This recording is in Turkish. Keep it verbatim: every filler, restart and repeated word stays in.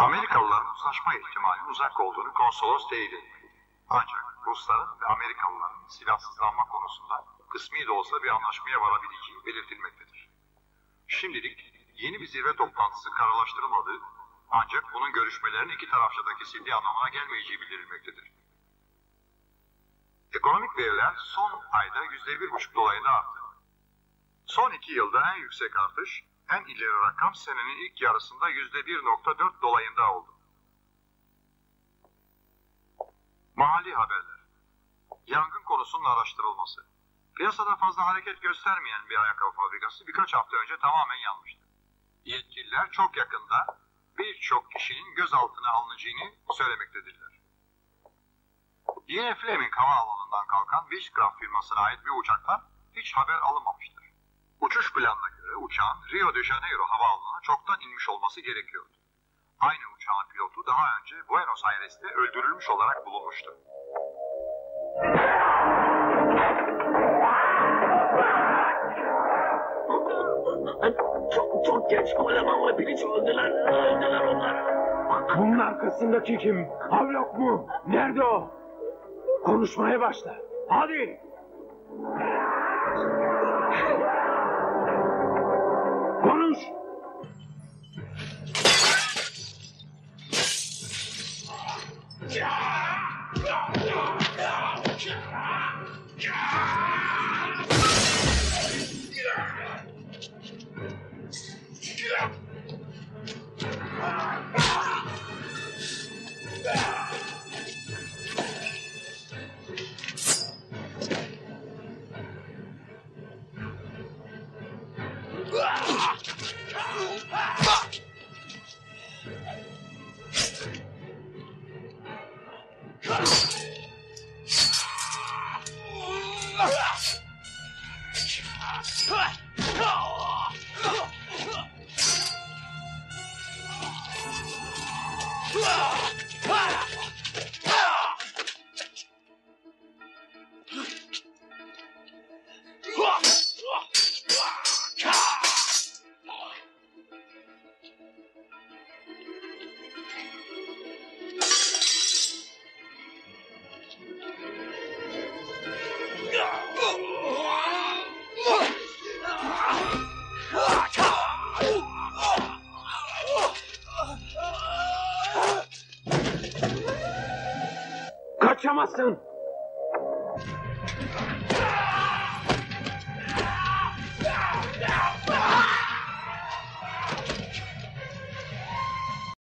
Amerikalıların uzlaşma ihtimalinin uzak olduğunu konsolos teyit etti. Ancak Rusların ve Amerikalıların silahsızlanma konusunda kısmi de olsa bir anlaşmaya varabileceği belirtilmektedir. Şimdilik yeni bir zirve toplantısı kararlaştırılmadığı, ancak bunun görüşmelerin iki tarafça da kesildiği anlamına gelmeyeceği bildirilmektedir. Ekonomik veriler son ayda yüzde bir buçuk dolayında arttı. Son iki yılda en yüksek artış, en ileri rakam senenin ilk yarısında yüzde bir nokta dört dolayında oldu. Mali haberler. Yangın konusunun araştırılması. Piyasada fazla hareket göstermeyen bir ayakkabı fabrikası birkaç hafta önce tamamen yanmıştı. Yetkililer çok yakında birçok kişinin gözaltına alınacağını söylemektedirler. Yine Fleming havaalanından kalkan Wishcraft firmasına ait bir uçaktan hiç haber alınmamıştır. Uçuş planına göre uçağın Rio de Janeiro havaalanına çoktan inmiş olması gerekiyordu. Aynı uçağın pilotu daha önce Buenos Aires'te öldürülmüş olarak bulunmuştu. Çok, çok geç kocaman ve piliç öldüler, öldüler onlar. Bunun arkasındaki kim? Havlok mu? Nerede o? Konuşmaya başla. Hadi. Konuş. Kaçamazsın.